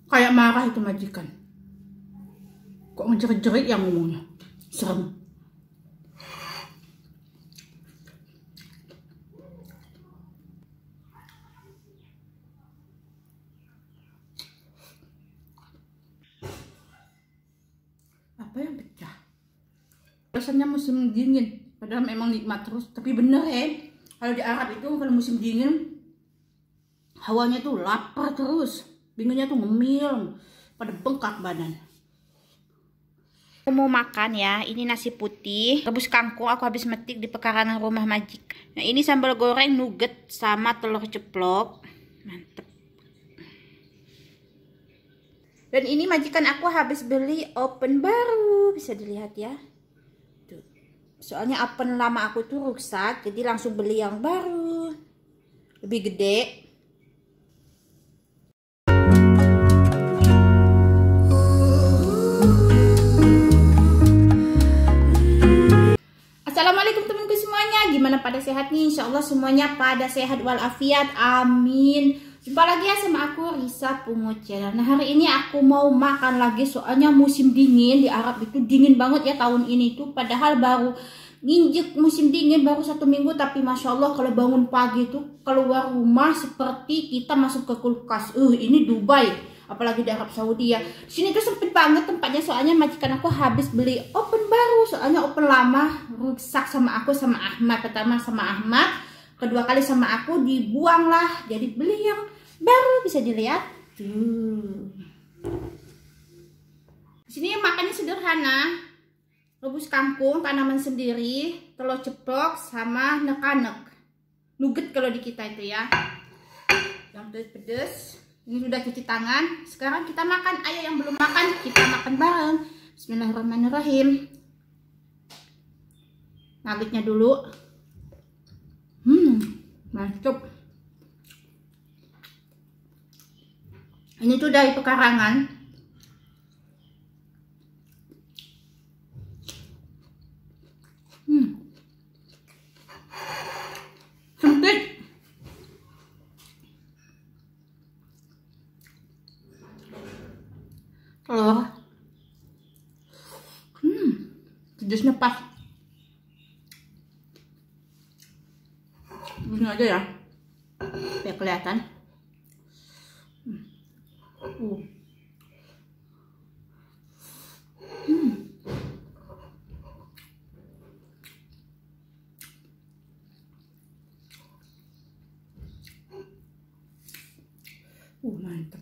Kayak marah itu majikan. Kok ngejerit-jerit yang ngomongnya. Serem. Apa yang pecah? Rasanya musim dingin. Padahal memang nikmat terus. Tapi bener kalau di Arab itu kalau musim dingin hawanya tuh lapar terus. Bingungnya tuh ngemil. Pada bengkak badan. Aku mau makan ya, ini nasi putih, rebus kangkung aku habis metik di pekarangan rumah Majik. Nah ini sambal goreng nugget sama telur ceplok, mantep. Dan ini majikan aku habis beli oven baru, bisa dilihat ya. Tuh. Soalnya oven lama aku tuh rusak, jadi langsung beli yang baru, lebih gede. Assalamualaikum temanku semuanya, gimana pada sehat nih? Insya Allah semuanya pada sehat walafiat, amin. Jumpa lagi ya sama aku Risa Pungut Channel. Nah hari ini aku mau makan lagi, soalnya musim dingin di Arab itu dingin banget ya tahun ini tuh. Padahal baru nginjek musim dingin baru 1 minggu, tapi Masya Allah kalau bangun pagi tuh keluar rumah seperti kita masuk ke kulkas. Ini Dubai, apalagi di Arab Saudi ya. Di sini tuh sempit banget tempatnya, soalnya majikan aku habis beli oven baru. Soalnya oven lama rusak sama aku sama Ahmad. Pertama sama Ahmad, kedua kali sama aku dibuang lah. Jadi beli yang baru, bisa dilihat tuh. Di sini makannya sederhana. Rebus kangkung tanaman sendiri, telur ceplok sama nekanek. Nugget kalau di kita itu ya. Yang pedes. Ini sudah cuci tangan. Sekarang kita makan. Ayo yang belum makan, kita makan bareng. Bismillahirrahmanirrahim. Nuggetnya dulu. Mantap. Ini tuh dari pekarangan. Sempit. Telur. Pedasnya pas. Begini aja ya, biar kelihatan. Mantap.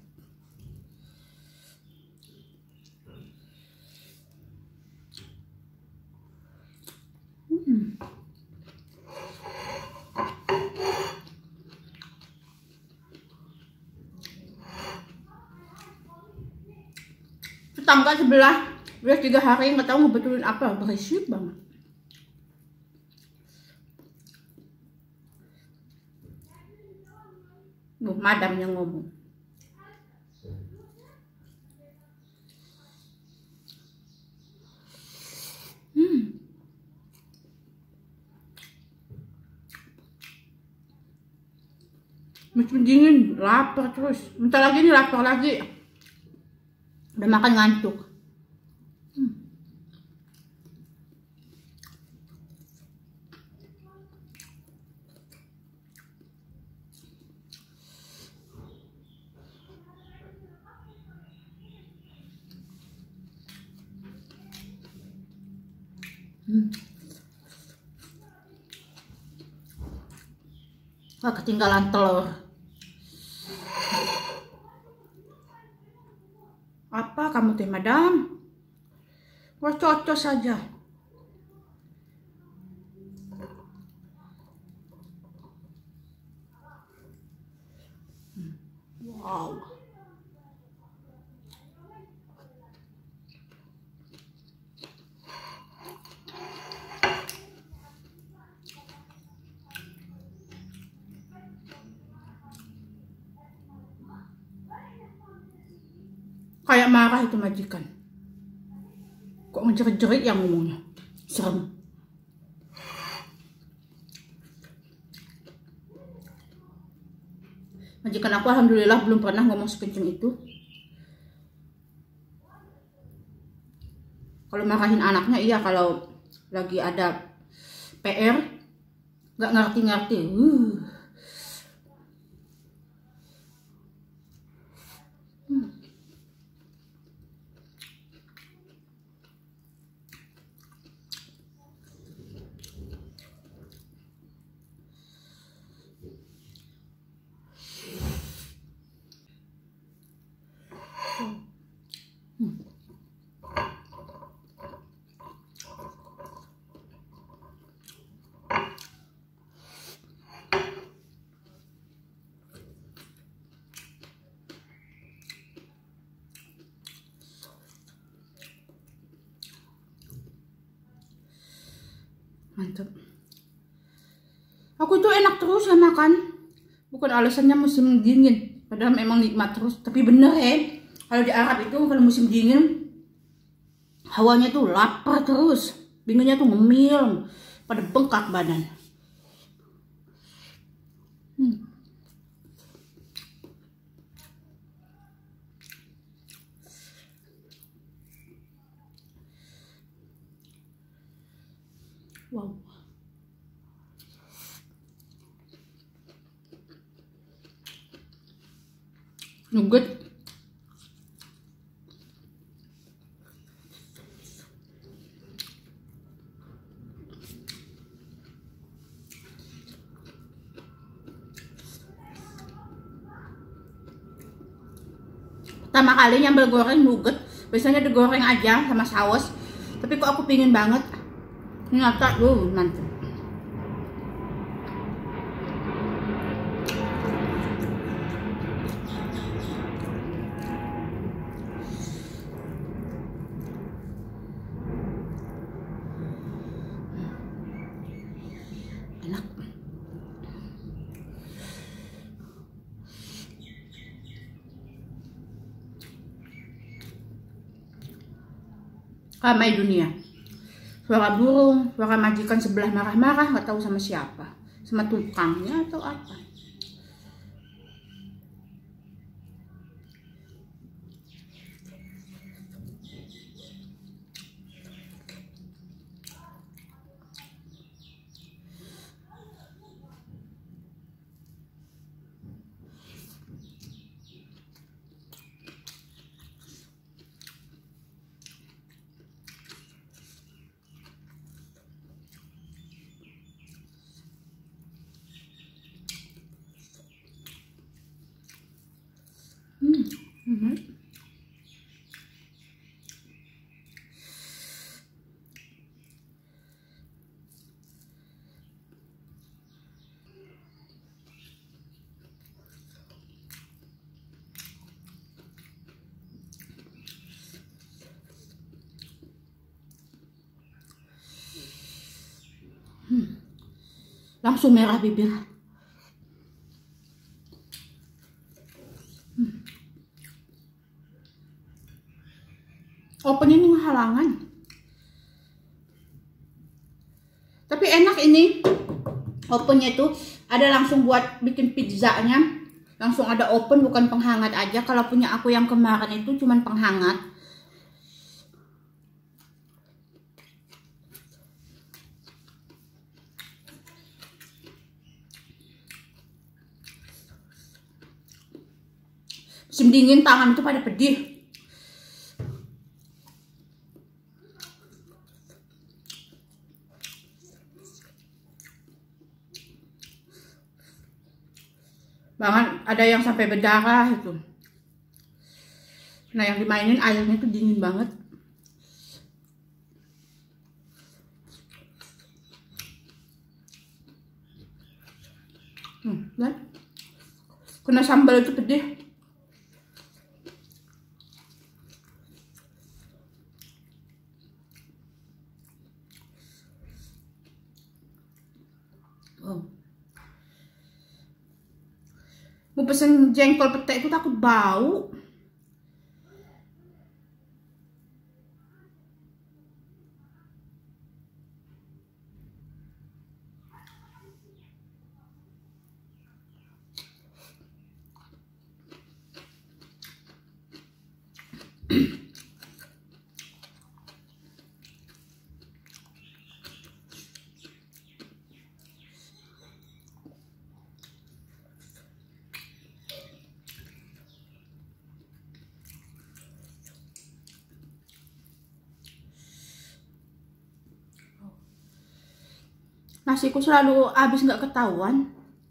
Tetangga sebelah udah 3 hari nggak tahu ngebetulin apa, berisik banget. Madam yang ngomong. Musim dingin lapar terus. Bentar lagi nih lapar lagi. Udah makan ngantuk. Wah, ketinggalan telur. Apa kamu teh, madam? Wah, cocok saja. Wow. Kayak marah itu majikan. Kok ngejerit-jerit yang ngomongnya. Serem. Majikan aku alhamdulillah belum pernah ngomong sekencang itu. Kalau marahin anaknya iya, kalau lagi ada PR nggak ngerti-ngerti. Mantap. Aku itu enak terus ya makan. Bukan alasannya musim dingin. Padahal memang nikmat terus. Tapi bener ya. Kalau di Arab itu kalau musim dingin hawanya tuh lapar terus. Dinginnya tuh ngemil. Pada bengkak badan. Wow. Nugget. Pertama kali nyambel goreng nugget, biasanya digoreng aja sama saus. Tapi kok aku pingin banget. Ternyata mantap. Enak. Ramai dunia. Suara burung, suara majikan sebelah marah-marah, nggak tahu sama siapa, sama tukangnya atau apa. Langsung merah bibir. Open ini halangan. Tapi enak ini. Opennya itu ada langsung buat bikin pizzanya. Langsung ada open, bukan penghangat aja. Kalau punya aku yang kemarin itu cuman penghangat. Musim dingin tangan itu pada pedih. Bahkan ada yang sampai berdarah itu. Nah yang dimainin airnya tuh dingin banget. Dan kena sambal itu pedih. Mau pesen jengkol petek itu takut bau. Nasiku selalu habis nggak ketahuan.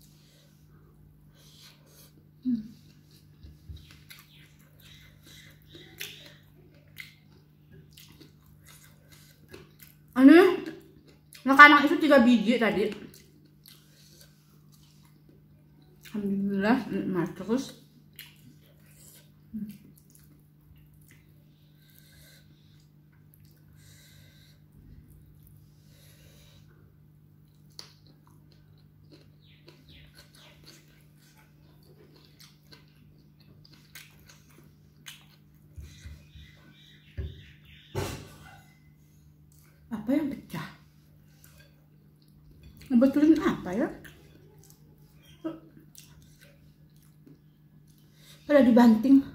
Ini makanan itu 3 biji tadi. Alhamdulillah nikmat terus. Apa yang pecah? Ngebetulin apa ya? Pada dibanting.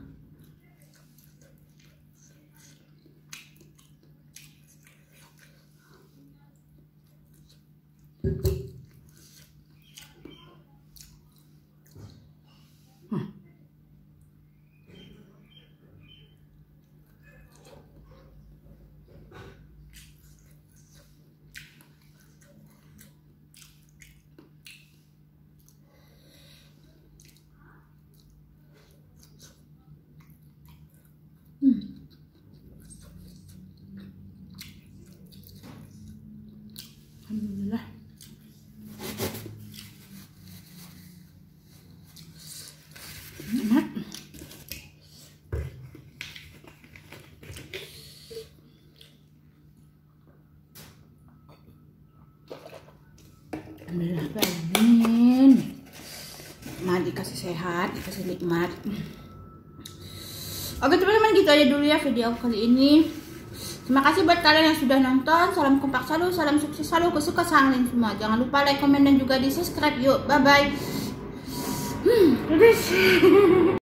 Alhamdulillah. Nikmat. Alhamdulillah, amin. Nah, dikasih sehat, dikasih nikmat. Oke teman-teman, gitu aja dulu ya video kali ini. Terima kasih buat kalian yang sudah nonton. Salam kompak selalu, salam sukses selalu, kesuka sangling semua. Jangan lupa like, komen, dan juga di subscribe. Yuk, bye bye.